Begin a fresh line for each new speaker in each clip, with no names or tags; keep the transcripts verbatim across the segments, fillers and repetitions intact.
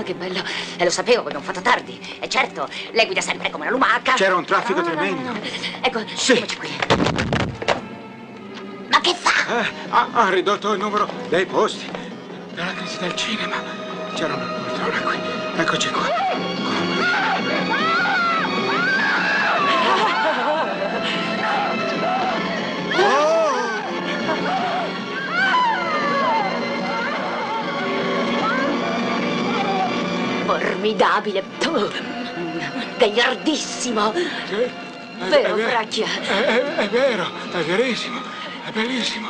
buongiorno, che bello. E lo sapevo, abbiamo fatto tardi. E certo, lei guida sempre come una lumaca.
C'era un traffico
no,
tremendo.
No, no, no. Ecco,
sì.
Eccoci qui. Ma che fa?
Eh, ha, ha ridotto il numero dei posti per la crisi del cinema. C'era una poltrona qui. Eccoci qua.
Formidabile, gagliardissimo.
Sì,
vero, Fracchia?
È, è, è vero, è verissimo, è bellissimo.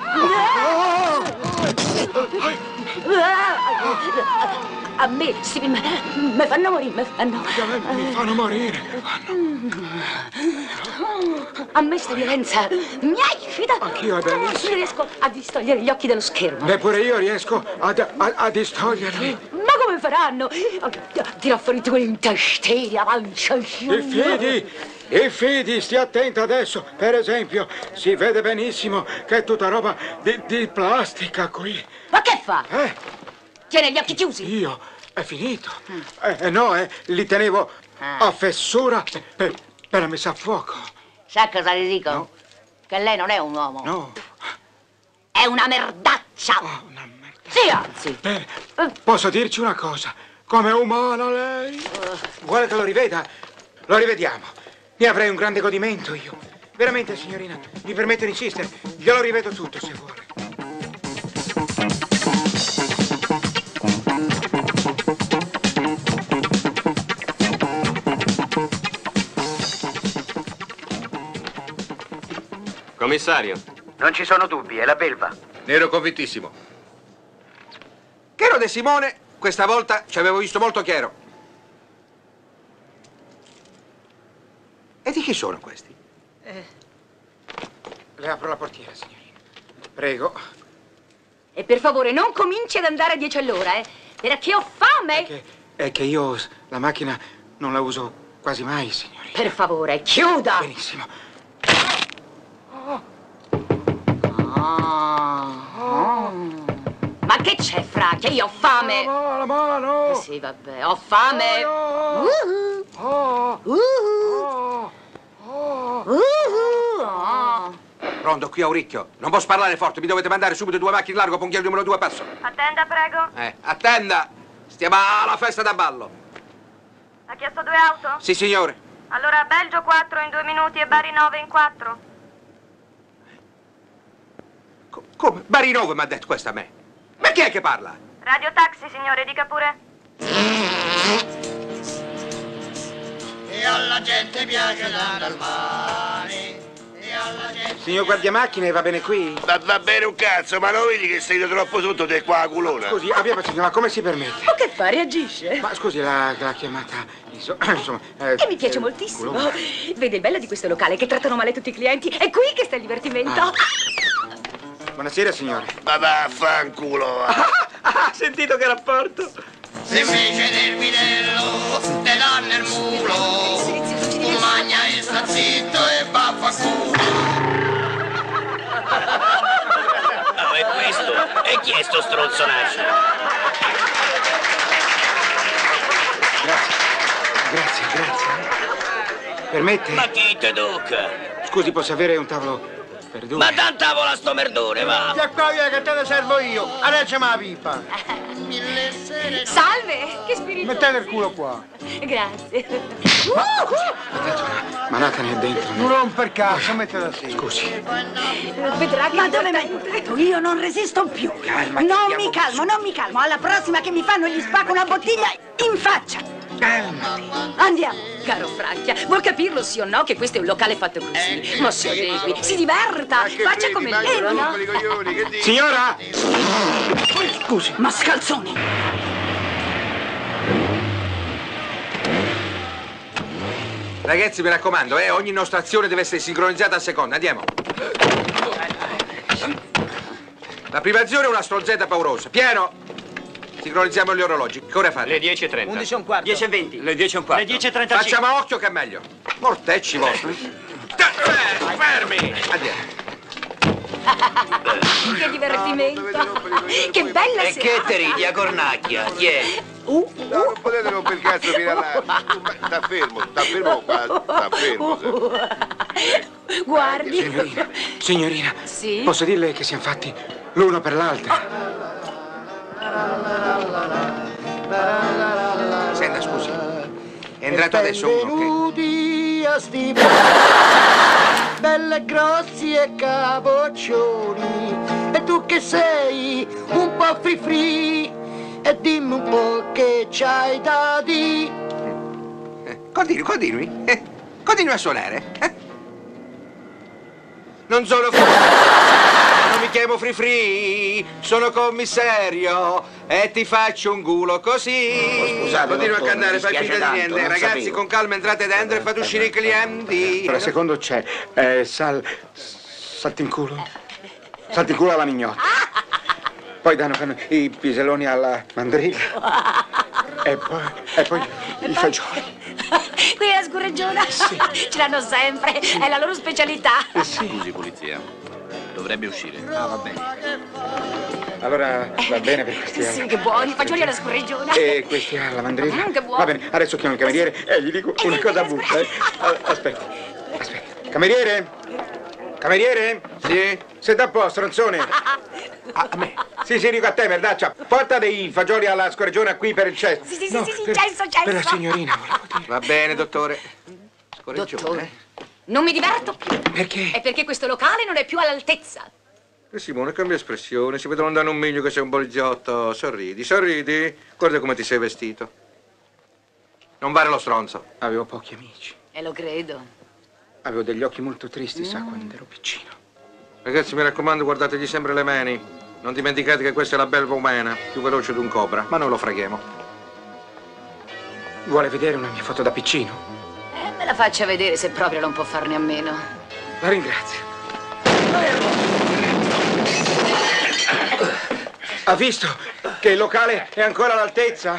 A me si mi, mi fanno morire, mi fanno.
Mi fanno morire.
A me sta violenza mi aifida.
Anch'io è bellissimo.
Non riesco a distogliere gli occhi dallo schermo.
Beh, pure io riesco a, a, a distoglierli.
Ma come faranno? Tira fuori tu intestini, la pancia.
I fidi, i fidi, stia attenta adesso. Per esempio, si vede benissimo che è tutta roba di, di plastica qui.
Ma che fa?
Eh?
Tiene gli occhi chiusi?
Io? È finito. Mm. Eh, eh, no, eh, li tenevo ah. a fessura per, per la messa a fuoco.
Sa cosa le dico?
No.
Che lei non è un uomo.
No.
È una merdaccia.
Oh, una merdaccia.
Sì, anzi.
Bene, posso dirci una cosa? Come umana lei? Uh. Vuole che lo riveda? Lo rivediamo. Ne avrei un grande godimento io. Veramente, signorina, mi permette di insistere. Glielo rivedo tutto, se vuole.
Commissario.
Non ci sono dubbi, è la belva.
Ne ero convintissimo.
Chero De Simone, questa volta ci avevo visto molto chiaro. E di chi sono questi?
Eh. Le apro la portiera, signorina. Prego.
E per favore non cominci ad andare a dieci all'ora, eh? Perché ho fame!
È che, è che io la macchina non la uso quasi mai, signorina.
Per favore, chiuda!
Benissimo.
Ma che c'è, Fracchia? Io ho fame!
La mano, la mano!
Eh sì, vabbè, ho fame!
Oh,
uh-huh.
oh,
uh-huh.
oh,
uh-huh. oh.
Rondo, qui a Uricchio. Non posso parlare forte, mi dovete mandare subito due macchine largo, ponghiere numero due, passo.
Attenda, prego.
Eh, attenda! Stiamo alla festa da ballo.
Ha chiesto due auto?
Sì, signore.
Allora, Belgio quattro in due minuti e Bari nove in quattro.
Co come? Bari nove mi ha detto questo a me. Ma chi è che parla?
Radio Taxi, signore, dica pure.
E alla gente piace andare al mare. E alla gente...
Signor guardiamacchine, va bene qui?
Ma va bene un cazzo, ma non vedi che stai troppo sotto te qua, culona?
Scusi, abbia pazienza, ma come si permette?
Ma che fa? Reagisce?
Ma scusi, la, la chiamata, insomma... Eh,
che mi piace
eh,
moltissimo.
culona.
Vede il bello di questo locale, che trattano male tutti i clienti. È qui che sta il divertimento.
Ah. Buonasera, signore.
Ma vaffanculo!
Ah, ha sentito che rapporto?
Se invece del bidello te danno il mulo, magna e sta zitto e vaffanculo.
Oh, è questo? E chi è sto stronzonaccio?
Grazie, grazie, grazie. Permette?
Ma chi te tocca?
Scusi, posso avere un tavolo per due?
Ma dan tavola sto merdone, va!
Via qua, via, che te ne servo io. Adeccami la pipa.
Salve, che spirito.
Mettete il culo qua.
Grazie.
Manata ne è dentro.
Non romper cazzo, mettete da sì.
Scusi.
Vedrà che
ma dove mi hai portato? Io non resisto più.
Calmati,
non
andiamo
mi calmo, non mi calmo. Alla prossima che mi fanno gli spacco una bottiglia in faccia.
Calmati.
Andiamo.
Caro Fracchia, vuol capirlo sì o no che questo è un locale fatto così? Ma si adegui, si diverta, faccia come loro, no?
Signora!
Scusi, ma scalzoni.
Ragazzi, mi raccomando, eh, ogni nostra azione deve essere sincronizzata a seconda. Andiamo. La prima azione è una strozzetta paurosa. Piano! Sincronizziamo gli orologi. Che ora fate?
Le dieci e trenta.
undici e un quarto.
dieci e venti.
Le dieci e un quarto.
Le dieci e trentacinque.
Facciamo a occhio che è meglio. Mortecci vostri. Fermi, fermi. Andiamo.
Che divertimento. Che bella
E
serata.
che te ridi a cornacchia? Chi è?
Uh,
No, non potete rompere il cazzo fino all'altro. Sta fermo, sta fermo qua, sta fermo. se-
guardi.
Signorina, signorina,
Sì?
posso dirle che siamo fatti l'uno per l'altra?
Senta, scusi. È entrato adesso uno che...
Benvenuti a sti belle grossi e capoccioni. E tu che sei un po' free free, e dimmi un po' che c'hai da di.
Eh, Continui, continui. Eh, Continui a suonare. eh. Non sono free... Non mi chiamo free free, sono commissario e ti faccio un culo così.
scusate,
Continua a
dottore,
cantare,
mi
fai
dispiace
finta di
tanto,
niente.
non
Ragazzi,
sapevo.
con calma entrate dentro e fate uscire i clienti.
Allora, secondo c'è eh, sal... salti in culo. Salti in culo alla mignotta. Poi danno fanno i piselloni alla mandrilla. E poi, e poi i fagioli.
Qui è la scorreggiona?
Sì.
Ce l'hanno sempre, è la loro specialità.
Scusi, polizia. Dovrebbe uscire.
Ah, va bene. Allora va bene per questi
Sì,
alla-
che buoni, fagioli alla scorreggiona.
E questi alla mandrilla.
Mm, che buono.
Va bene, adesso chiamo il cameriere e gli dico una cosa buffa. Eh. Ah, Aspetta, aspetta. Cameriere? Cameriere?
Sì?
Senta un po', stronzone.
Ah, a me?
Sì, sì, dico a te, merdaccia. Porta dei fagioli alla scorreggiona qui per il cesto.
Sì, sì, sì,
No,
sì, sì,
per,
cesto, cesto.
per la signorina, volevo dire.
Va bene, dottore. Scorreggione.
Dottore, non mi diverto più.
Perché?
È perché questo locale non è più all'altezza.
Eh, Simone, cambia espressione. Si vedono andare un miglio che sei un poliziotto. Sorridi, sorridi. Guarda come ti sei vestito. Non fare lo stronzo.
Avevo pochi amici.
E lo credo.
Avevo degli occhi molto tristi, sa, quando ero piccino.
Ragazzi, mi raccomando, guardategli sempre le mani. Non dimenticate che questa è la belva umana, più veloce di un cobra, ma noi lo freghiamo.
Vuole vedere una mia foto da piccino?
Eh, me la faccia vedere se proprio non può farne a meno.
La ringrazio. Ha visto che il locale è ancora all'altezza?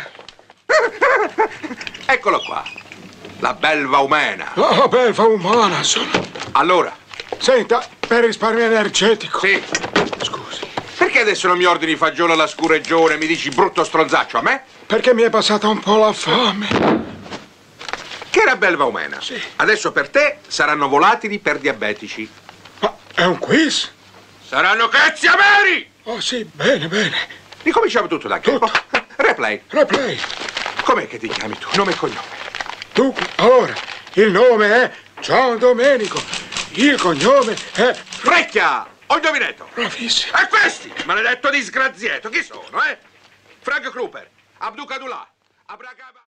Eccolo qua. La belva umana.
Oh, belva umana sono.
Allora,
Senta, per risparmio energetico.
sì.
Scusi.
Perché adesso non mi ordini i fagioli alla scureggione e mi dici brutto stronzaccio a me?
Perché mi è passata un po' la fame.
Che era belva umana.
Sì.
Adesso per te saranno volatili per diabetici.
Ma è un quiz?
Saranno cazzi ameri!
Oh sì, bene, bene.
Ricominciamo tutto da capo. Replay.
Replay.
Com'è che ti chiami tu? Nome e cognome.
Dunque, allora, il nome è Gian Domenico. Il cognome è...
Frecchia! Ho indovinato!
Bravissimo.
E questi, maledetto disgraziato, chi sono, eh? Frank Kruper, Abdukadullah, Abracaba...